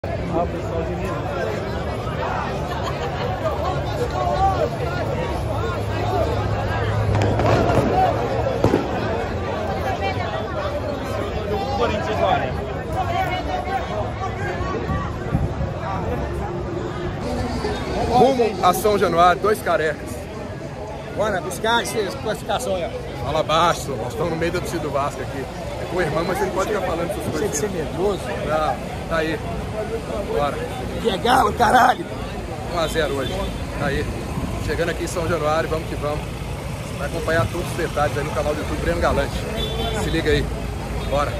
Ah, o pessoal de Minas. Corinthians, olha. Rumo a São Januário, 2 carecas. Bora buscar essa classificação aí, ó. Fala baixo, nós estamos no meio da torcida do Vasco aqui. É com o irmão, mas você não pode ficar falando essas coisas. Tem que ser medroso. Não, tá aí. Bora. Que é galo, caralho. 1 a 0 hoje. Tá aí. Chegando aqui em São Januário, vamos que vamos. Você vai acompanhar todos os detalhes aí no canal do YouTube Breno Galante. Se liga aí. Bora.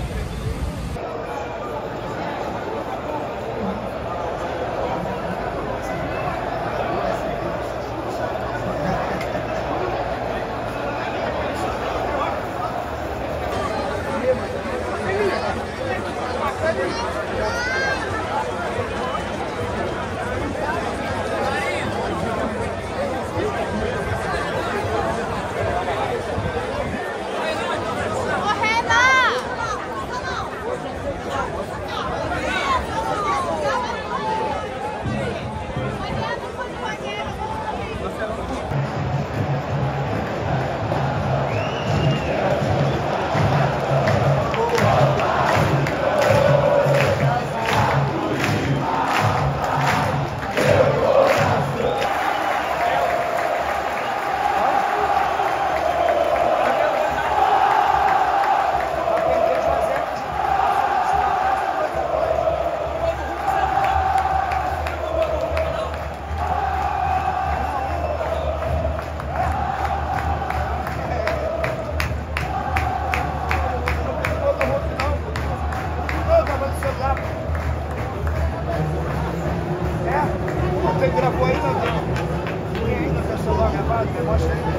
Você gravou aí, não? Tem ainda seu celular gravado? Mostra aí.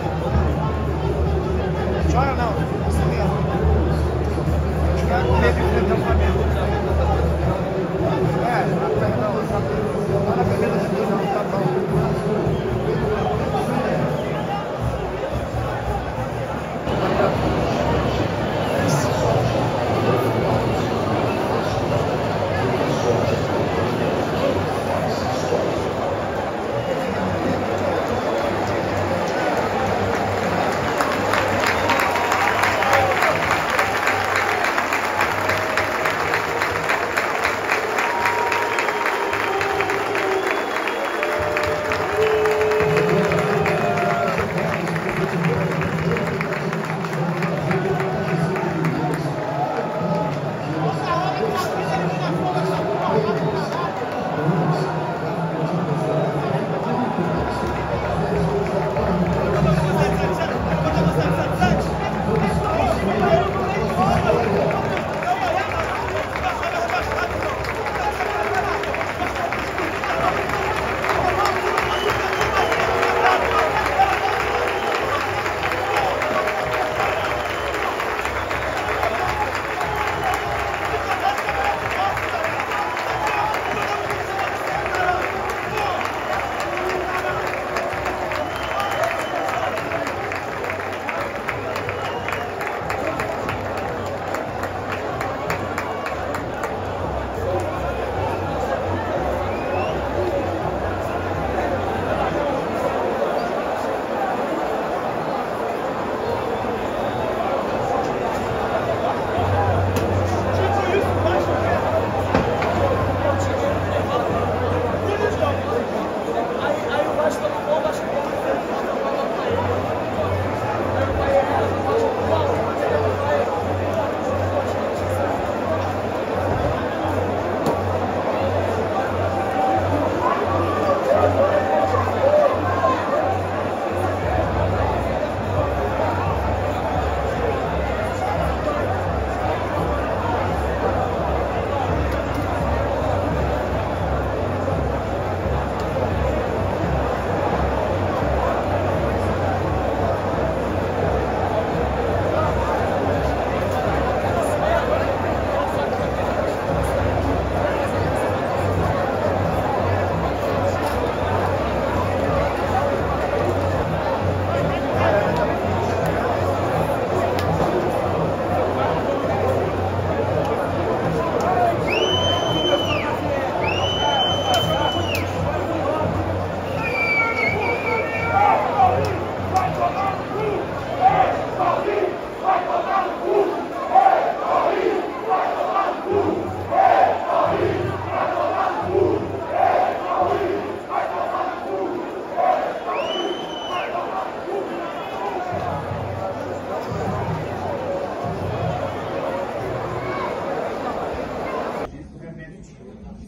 Chora não, assim mesmo. Acho que é o medo de enfrentar o Flamengo. Perdão, não na primeira divisão, tá bom.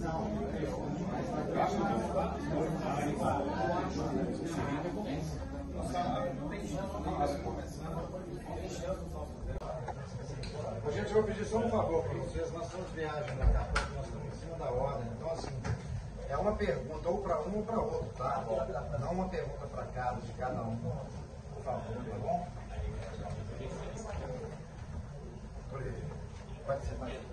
A gente vai pedir só um favor para vocês, nós estamos de viagem daqui a pouco, nós estamos em cima da ordem, então assim, é uma pergunta ou para um ou para outro, tá? Não uma pergunta para cada, de cada um, por favor, tá bom? Pode ser, vai.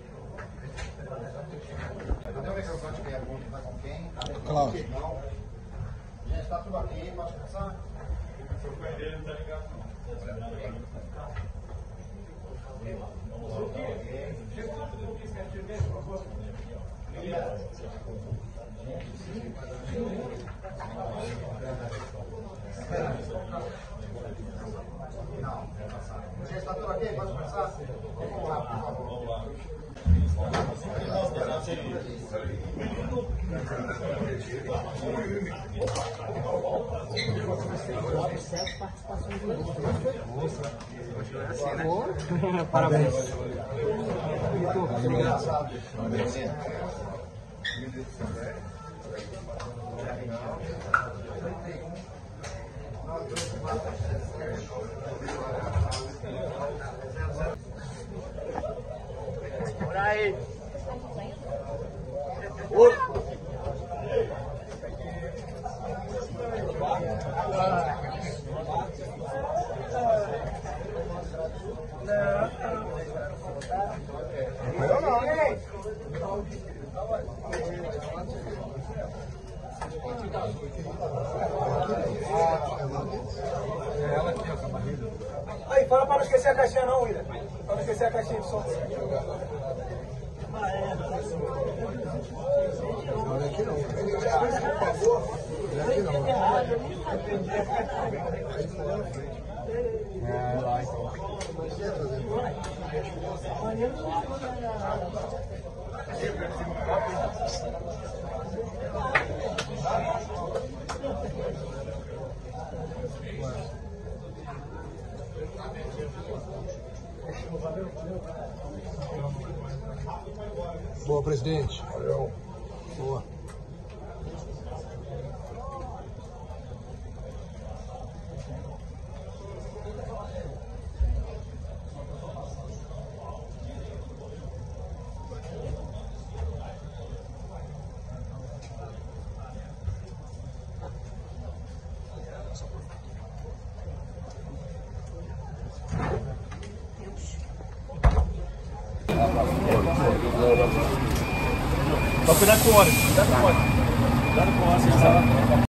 Cadê o microfone de pergunta? Tá com quem? Cláudio. Não. Gente, está tudo aqui, pode começar? O microfone dele não tá ligado, não. Não, já está tudo aqui? Pode começar? Vamos lá, por favor. Parabéns. Por aí. Eu não, hein? Aí, fala para não esquecer a caixinha não, William. Para não esquecer a caixinha de som. Olha aqui não. Por favor. Olha aqui não. É lá então. Boa, presidente. Valeu. Boa. Só cuidado com o óleo. Cuidado com o óleo. Cuidado com o óleo.